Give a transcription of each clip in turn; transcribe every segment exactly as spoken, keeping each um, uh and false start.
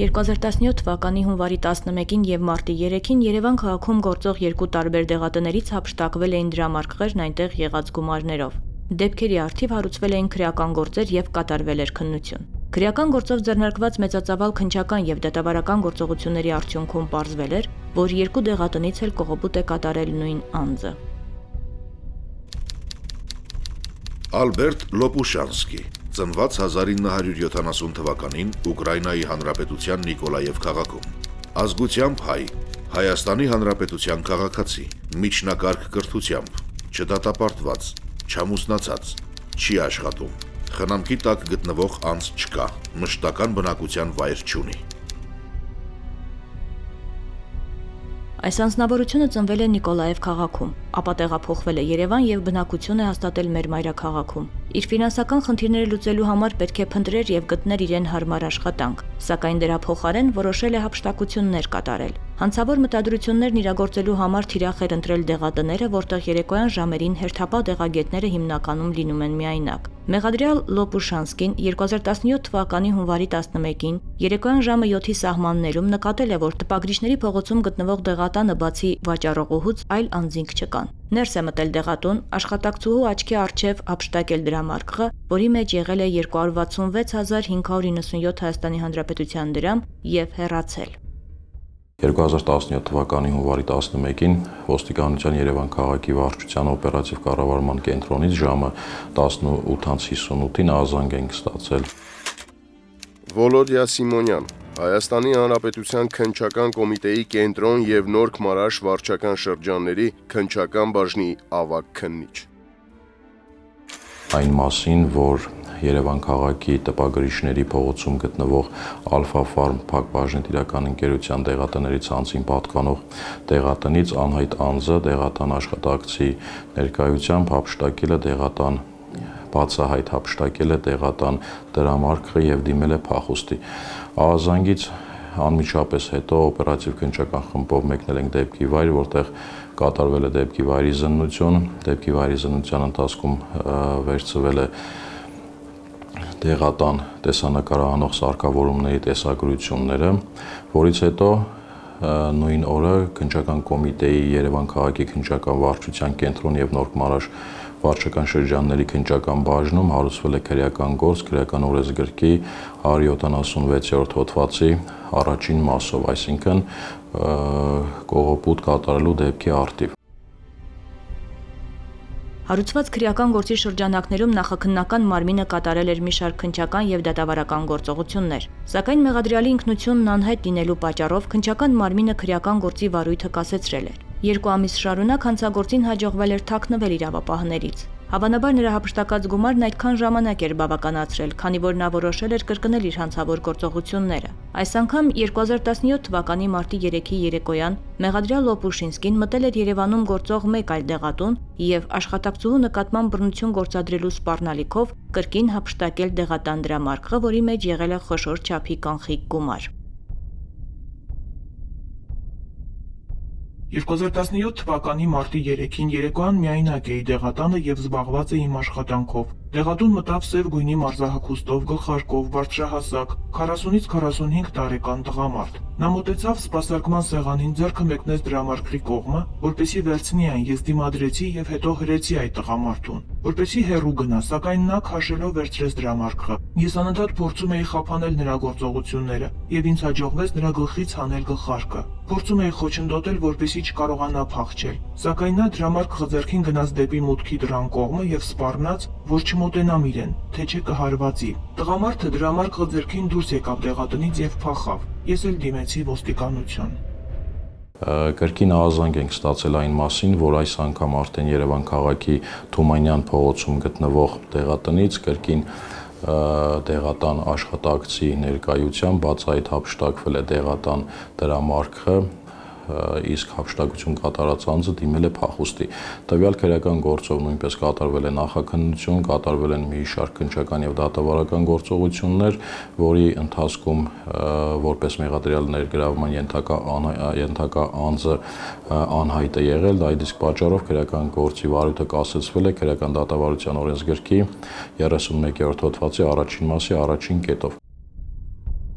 երկու հազար տասնյոթ թվականի հունվարի տասնմեկին եւ մարտի երեքին Երևան քաղաքում գործող երկու տարբեր դեղատներից հափշտակվել էին դրամարկղերն այնտեղ եղած գումարներով։ Դեպքերի առթիվ հարուցվել էին քրեական գործեր եւ կատարվել էր քննություն։ Քրեական գործով ձեռնարկված մեծածավալ քննչական եւ դատավարական գործողությունների արդյունքում պարզվել էր, որ երկու դեղատնից էլ կողոպուտ է կատարել նույն անձը։ Ալբերտ Լոպուշանսկի, ծնված հազար ինը հարյուր յոթանասուն թվականին Ուկրաինայի Հանրապետության Նիկոլաև քաղաքում։ Ազգությամբ հայ, Հայաստանի Հանրապետության քաղաքացի, միջնակարգ կրթությամբ, չդատապարտված, չամուսնացած, չի աշխատում, խնամքի տակ գտնվող անձ չկա, մշտական բնակության վայր չունի։ Այս անձնավորությունը ծնվել է Նիկոլաև քաղաքում, ապա տեղափոխվել է Երևան եւ բնակություն է հաստատել մեր մայրաքաղաքում։ Իր ֆինանսական խնդիրները լուծելու համար պետք է փնտրեր եւ գտներ իրեն հարմար աշխատանք, սակայն դրա փոխարեն որոշել է հափշտակություններ կատարել։ Հանցավոր մտադրություններն իրագործելու համար թիրախ էր ընտրել դեղատները, որտեղ երեկոյան ժամերին հերթապահ դեղագետները հիմնականում լինում են միայնակ։ Մեղադրյալ Լոպուշանսկին երկու հազար տասնյոթ թվականի հունվարի տասնմեկին երեկոյան ժամը յոթի սահմաններում նկատել է, որ տպագրիչների փողոցում գտնվող դեղատանը բացի վաճառողուհուց այլ անձինք չկան։ Ներս է մտել դեղատուն, աշխատակցուհու աչքի առջև հափշտակել դրամարկղը, որի մեջ եղել է երկու հարյուր վաթսունվեց հազար հինգ հարյուր իննսունյոթ Հայաստանի Հանրապետության դրամ եւ հեռացել։ երկու հազար տասնյոթ թվականի հունվարի տասնմեկին ոստիկանության Երևան քաղաքի վարչության օպերատիվ կառավարման կենտրոնից ժամը տասնութ հիսունութին ահազանգ ենք ստացել։ Վոլոդիա Սիմոնյան, Հայաստանի Հանրապետության քննչական կոմիտեի կենտրոն եւ Նորք Մարաշ վարչական շրջանների քննչական բաժնի ավագ քննիչ։ Այն մասին, որ Երևան քաղաքի տպագրիչների փողոցում գտնվող Ալֆա Ֆարմ փակ բաժնետիրական ընկերության դեղատների ցանցին պատկանող դեղատնից անհայտ անձը դեղատան աշխատակցի ներկայությամբ հափշտակել է դեղատան բացահայտ հափշտակել է դեղատան դրամարկղը եւ դիմել է փախուստի։ Ահազանգից անմիջապես հետո օպերատիվ քննչական խմբով մեկնել ենք դեպքի վայր, որտեղ կատարվել է դեպքի վայրի զննություն, դեպքի վայրի զննության ընթացքում վերցվել է դեղատան տեսանկարահանող սարքավորումների տեսագրությունները, որից հետո նույն օրը քննչական կոմիտեի Երևան քաղաքի քննչական վարչության կենտրոն եւ Նորք Մարաշ վարչական շրջանների քննչական բաժնում հարուցվել է քրեական գործ քրեական օրենսգրքի հարյուր յոթանասունվեցերորդ հոդվածի առաջին մասով, այսինքն կողոպուտ կատարելու դեպքի առթիվ։ Հարուցված քրեական գործի շրջանակներում նախաքննական մարմինը կատարել էր մի շարք քննչական եւ դատավարական գործողություններ, սակայն մեղադրյալի ինքնությունն անհայտ լինելու պատճառով քննչական մարմինը քրեական գործի վարույթը կասեցրել էր։ Երկու ամիս շարունակ հանցագործին հաջողվել էր թաքնվել իրավապահներից։ Հավանաբար նրա հափշտակած գումարն այդքան ժամանակ էր բավականացրել, քանի որ նա որոշել էր կրկնել իր հանցավոր գործողությունները։ Այս անգամ երկու հազար տասնյոթ թվականի մարտի երեքի երեկոյան մեղադրյալ Լոպուշինսկին մտել էր Երևանում գործող մեկ այլ դեղատուն եւ աշխատակցուհու նկատմամբ բռնություն գործադրելու սպառնալիքով կրկին հափշտակել դեղատան դրամարկղը, որի մեջ եղել է խոշոր չափի կանխիկ գումար։ երկու հազար տասնյոթ թվականի մարտի երեքին երեկոյան միայնակ էի դեղատանը եւ զբաղված էի իմ աշխատանքով։ Դեղատուն մտավ սև գույնի մարզահագուստով, գլխարկով, բարձրահասակ, քառասունից քառասունհինգ տարեկան տղամարդ։ Նա մոտեցավ սպասարկման սեղանին, ձեռքը մեկնեց դրամարկղի կողմը, որպեսզի վերցնի այն, ես դիմադրեցի եւ հետո հրեցի այդ տղամարդուն, որպեսզի հեռու գնա, սակայն նա քաշելով վերցրեց դրամարկղը։ Ես անընդհատ փորձում էի խափանել նրա գործողությունները եւ ինձ հաջողվեց նրա գլխից հանել գլխարկը։ Փորձում էի խոչընդոտել, որպեսզի չկարողանա փախչել, սակայն նա դրամարկղը ձեռքին գնաց դեպի մուտքի դռան կողմը եւ սպառնաց, որ չմոտենամ իրեն, թե չէ կհարվածի։ Տղամարդը դրամարկղը ձեռքին դուրս եկավ դեղատնից եւ փախավ։ Ես էլ դիմեցի ոստիկանություն։ Կրկին ահազանգ ենք ստացել այն մասին, որ այս անգամ արդեն Երևան քաղաքի Թումանյան փողոցում գտնվող դեղատնից կրկին դեղատան աշխատակցի ներկայությամբ բացահայտ հափշտակվել է դեղատան դրամարկղը, իսկ հափշտակություն կատարած անձը դիմել է փախուստի։ Տվյալ քրեական գործով նույնպես կատարվել է նախաքննություն, կատարվել են մի շարք քննչական եւ դատավարական գործողություններ, որի ընթացքում որպես մեղադրյալ ներգրավման ենթակա ենթակա անձը անհայտ է եղել, այդ իսկ պատճառով քրեական գործի վարույթը կասեցվել է քրեական դատավարության օրենսգրքի երեսունմեկերորդ հոդվածի առաջին մասի առաջին կետով։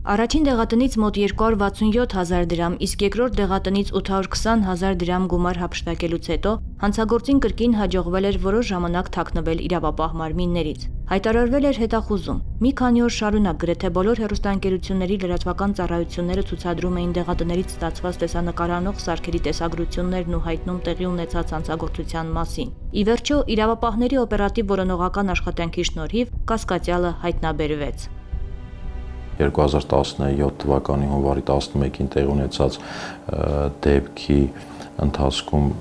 Առաջին դեղատնից մոտ երկու հարյուր վաթսունյոթ հազար դրամ, իսկ երկրորդ դեղատնից ութ հարյուր քսան հազար դրամ գումար հափշտակելուց հետո հանցագործին կրկին հաջողվել էր որոշ ժամանակ թաքնվել իրավապահ մարմիններից։ Հայտարարվել էր հետախուզում։ Մի քանի օր շարունակ գրեթե բոլոր հեռուստաընկերությունների լրատվական ծառայությունները ցուցադրում էին դեղատներից ստացված տեսանկարանող սարքերի տեսագրություններն ու հայտնում տեղի ունեցած հանցագործության մասին։ Ի վերջո, իրավապահների օպերատիվ որոնողական աշխատանքի շնորհիվ կասկածյալը հայտնաբերվեց։ երկու հազար տասնյոթ թվականի հունվարի տասնմեկին տեղի ունեցած դեպքի ընթացքում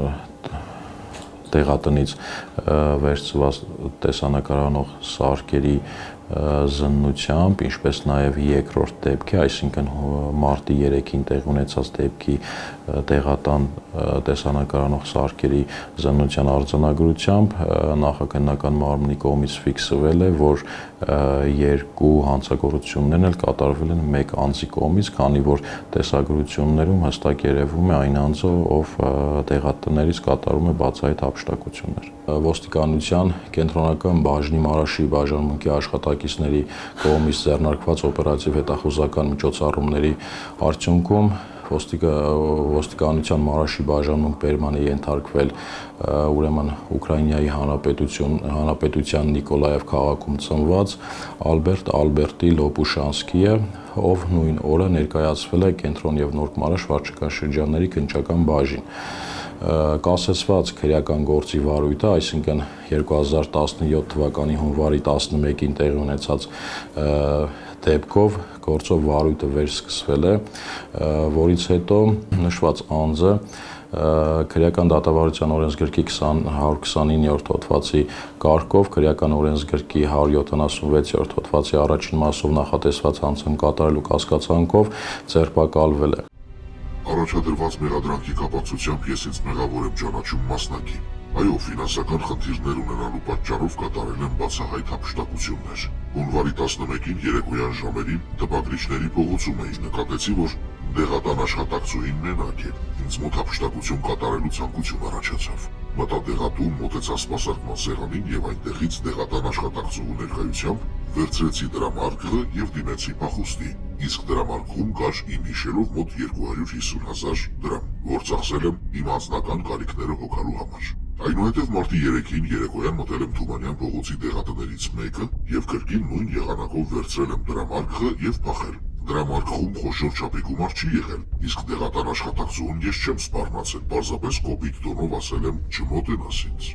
տեղատնից վերցված տեսանկարանող սարքերի զննությամբ, ինչպես նաև երկրորդ դեպքի, այսինքն մարտի երեքին տեղի ունեցած դեպքի տեղատան տեսանկարանող սարքերի զննության արձանագրությամբ նախաքննական մարմնի կողմից ֆիքսվել է, որ երկու հանցագործություններն էլ կատարվել են մեկ անձի կողմից, քանի որ տեսագրություններում հստակ երևում է այն անձը, ով տեղատներից կատարում է բացահայտ հափշտակություններ։ Ոստիկանության կենտրոնական բաժնի Մարաշի բաժանմունքի աշխատակիցների կողմից ձեռնարկված օպերատիվ հետախուզական միջոցառումների արդյունքում ոստիկանության Մարաշի բաժանմունք բերման է ենթարկվել ուրեմն Ուկրաինայի Հանրապետություն Հանրապետության Նիկոլաև քաղաքում ծնված Ալբերտ Ալբերտի Լոպուշանսկիը, ով նույն օրը ներկայացվել է Կենտրոն եւ Նորք Մարաշ վարչական շրջանների քննչական բաժին։ Կասեցված քրեական գործի վարույթը, այսինքն երկու հազար տասնյոթ թվականի հունվարի տասնմեկին տեղի ունեցած դեպքով գործով վարույթը վերսկսվել է, որից հետո նշված անձը քրեական դատավարության օրենսգրքի հարյուր քսանիններորդ հոդվածի կարգով քրեական օրենսգրքի հարյուր յոթանասունվեցերորդ հոդվածի առաջին մասով նախատեսված հանցում կատարելու կասկածանքով ձերբակալվել է։ Առաջադրված մեղադրանքի կապակցությամբ ես ինձ մեղավոր եմ ճանաչում մասնակի։ Այո, ֆինանսական խնդիրներ ունենալու պատճառով կատարել եմ բացահայտ հափշտակություններ։ Հունվարի տասնմեկին երեկոյան ժամերին տպագրիչների փողոցում էի, նկատեցի, որ դեղատան աշխատակցուհին մենակ է։ Ինձ մոտ հափշտակություն կատարելու ցանկություն առաջացավ։ Մտա դեղատուն, մոտեցա սպասարկման սեղանին եւ այնտեղից դեղատան աշխատակցուհու ներկայությամբ վերցրեցի դրամարկղը եւ դիմեցի փախուստի։ Իսկ դրամարկղում կար իմ հիշելով մոտ երկու հարյուր հիսուն հազար դրամ, որ ծախսել եմ իմ անձնական կարիքները հոգալու համար։ Այնուհետև մարտի երեքին երեկոյան մտել եմ Թումանյան փողոցի դեղատներից մեկը եւ կրկին նույն եղանակով վերցրել եմ դրամարկղը եւ փախել։ Դրամարկղում խոշոր չափի գումար չի եղել, իսկ դեղատան աշխատակցուհուն ես չեմ սպառնացել, պարզապես կոպիտ տոնով ասել եմ չմոտենաս ինձ։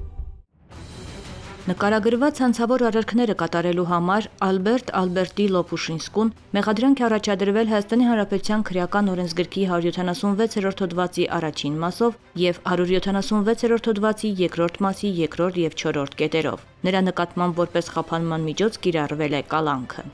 Նկարագրված հանցավոր արարքները կատարելու համար Ալբերտ Ալբերտի Լոպուշինսկուն մեղադրանք է առաջադրվել Հայաստանի Հանրապետության քրեական օրենսգրքի հարյուր յոթանասունվեցերորդ հոդվածի առաջին մասով եւ հարյուր յոթանասունվեցերորդ հոդվածի երկրորդ մասի երկրորդ եւ չորրորդ կետերով։ Նրա նկատմամբ որպես խափանման միջոց կիրառվել է կալանքը։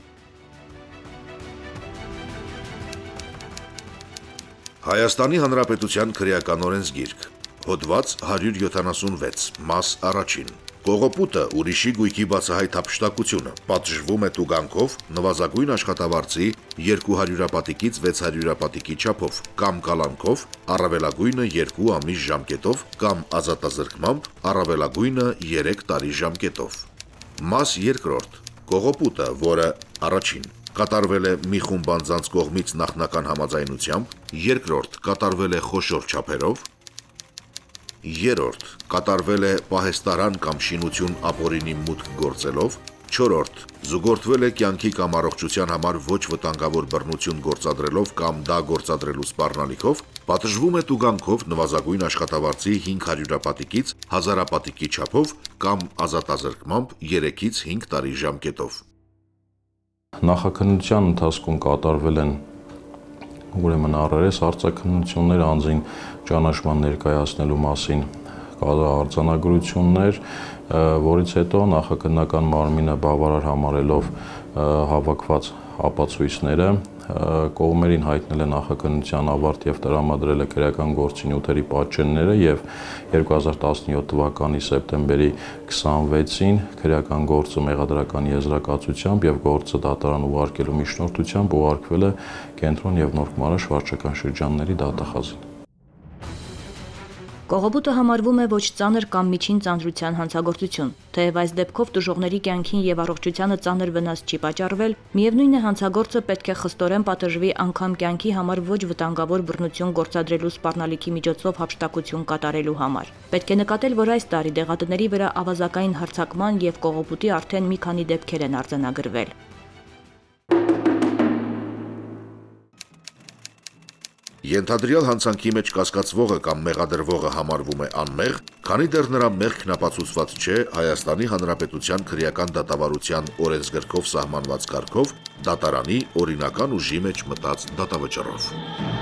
Հայաստանի Հանրապետության քրեական օրենսգիրք, հոդված հարյուր յոթանասունվեց, մաս առաջին։ Կողոպուտը ուրիշի գույքի բացահայտ հափշտակությունը պատժվում է տուգանքով նվազագույն աշխատավարձի երկու հարյուրապատիկից վեց հարյուրապատիկի չափով կամ կալանքով, առավելագույնը երկու ամիս ժամկետով կամ ազատազրկմամբ, առավելագույնը երեք տարի ժամկետով։ Մաս երկրորդ։ Կողոպուտը, որը առաջին կատարվել է մի խումբ անձանց կողմից նախնական համաձայնությամբ, երկրորդ կատարվել է խոշոր չափերով, երրորդ կատարվել է պահեստարան կամ շինություն ապօրինի մուտք գործելով, չորրորդ զուգորդվել է կյանքի կամ առողջության համար ոչ վտանգավոր բռնություն գործադրելով կամ դա գործադրելու սպառնալիքով, պատժվում է տուգանքով նվազագույն աշխատավարձի հինգ հարյուրապատիկից հազարապատիկի չափով կամ ազատազրկմամբ երեքից հինգ տարի ժամկետով։ Նախաքննության ընթացքում կատարվել են ուրեմն առերես արձագանություններ անձին ճանաչման ներկայացնելու մասին արձանագրություններ, որից հետո նախաքննական մարմինը բավարար համարելով հավաքված ապացույցները կողմերին հայտնել է նախաքննության ավարտ եւ տրամադրել է քրեական գործի նյութերի պատճենները եւ երկու հազար տասնյոթ թվականի սեպտեմբերի քսանվեցին քրեական գործը մեղադրական եզրակացությամբ եւ գործը դատարան ուղարկելու միջնորդությամբ ուղարկվել է Կենտրոն եւ Նորք Մարաշ վարչական շրջանների դատախազին։ Կողոպուտը համարվում է ոչ ծանր կամ միջին ծանրության հանցագործություն, թեև այս դեպքով տուժողների կյանքին եւ առողջությանը ծանր վնաս չի պատճառվել, միևնույն է հանցագործը պետք է խստորեն պատժվի անգամ կյանքի համար ոչ վտանգավոր բռնություն գործադրելու սպառնալիքի միջոցով հափշտակություն կատարելու համար։ Պետք է նկատել, որ այս տարի դեղատների վրա ավազակային հարձակման եւ կողոպուտի արդեն մի քանի դեպքեր են արձանագրվել։ Ենթադրյալ հանցանքի մեջ կասկածվողը կամ մեղադրվողը համարվում է անմեղ, քանի դեռ նրա մեղքն ապացուցված չէ Հայաստանի Հանրապետության քրեական դատավարության օրենսգրքով սահմանված կարգով դատարանի օրինական ուժի մեջ մտած դատավճռով։